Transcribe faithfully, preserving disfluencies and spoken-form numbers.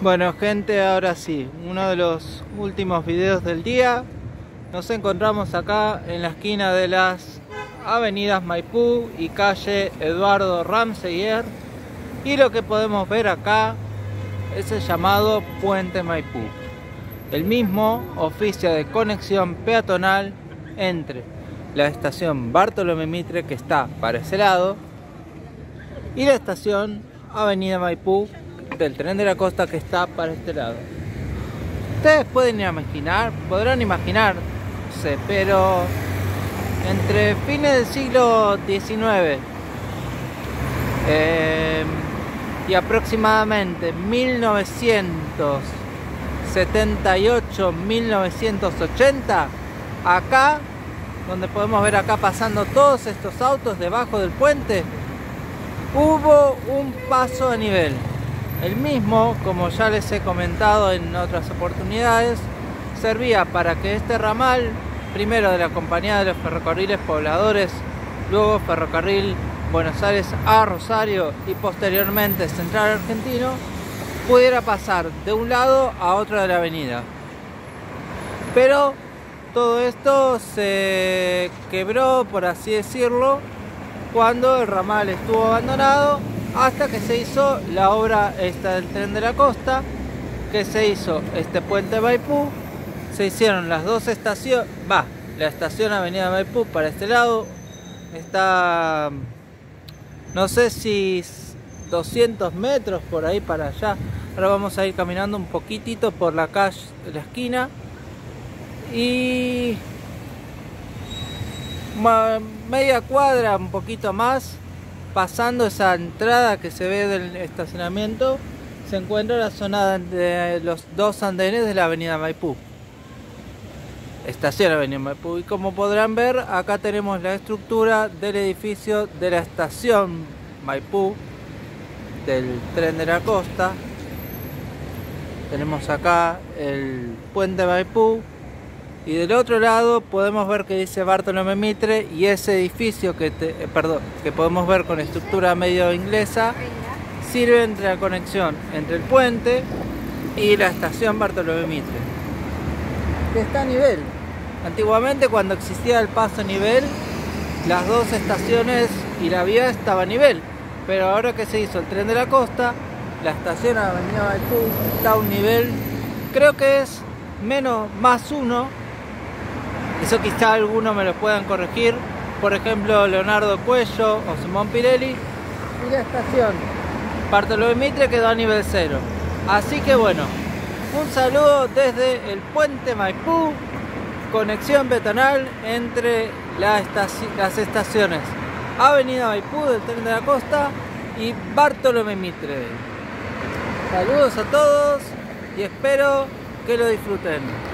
Bueno gente, ahora sí, uno de los últimos videos del día. Nos encontramos acá en la esquina de las avenidas Maipú y calle Eduardo Ramseyer, y lo que podemos ver acá es el llamado Puente Maipú. El mismo oficia de conexión peatonal entre la estación Bartolomé Mitre, que está para ese lado, y la estación Avenida Maipú del Tren de la Costa, que está para este lado. Ustedes pueden imaginar, podrán imaginarse, pero entre fines del siglo diecinueve eh, y aproximadamente mil novecientos setenta y ocho a mil novecientos ochenta, acá, donde podemos ver acá pasando todos estos autos debajo del puente, hubo un paso a nivel. El mismo, como ya les he comentado en otras oportunidades, servía para que este ramal, primero de la Compañía de los Ferrocarriles Pobladores, luego Ferrocarril Buenos Aires a Rosario y posteriormente Central Argentino, pudiera pasar de un lado a otro de la avenida. Pero todo esto se quebró, por así decirlo, cuando el ramal estuvo abandonado, hasta que se hizo la obra esta del Tren de la Costa, que se hizo este puente Maipú. Se hicieron las dos estaciones, va, la estación Avenida Maipú para este lado, está, no sé si doscientos metros por ahí para allá. Ahora vamos a ir caminando un poquitito por la calle, la esquina, y media cuadra, un poquito más, pasando esa entrada que se ve del estacionamiento, se encuentra la zona de los dos andenes de la Avenida Maipú, estación Avenida Maipú. Y como podrán ver, acá tenemos la estructura del edificio de la estación Maipú del Tren de la Costa. Tenemos acá el puente Maipú, y del otro lado podemos ver que dice Bartolomé Mitre, y ese edificio que, te, eh, perdón, que podemos ver con estructura medio inglesa sirve entre la conexión entre el puente y la estación Bartolomé Mitre, que está a nivel. Antiguamente, cuando existía el paso a nivel, las dos estaciones y la vía estaba a nivel, pero ahora que se hizo el Tren de la Costa, la estación Avenida Maipú está a un nivel, creo que es menos, más uno. Eso quizá algunos me lo puedan corregir, por ejemplo Leonardo Cuello o Simón Pirelli. Y la estación Bartolomé Mitre quedó a nivel cero. Así que bueno, un saludo desde el puente Maipú, conexión peatonal entre la estaci las estaciones Avenida Maipú del Tren de la Costa y Bartolomé Mitre. Saludos a todos y espero que lo disfruten.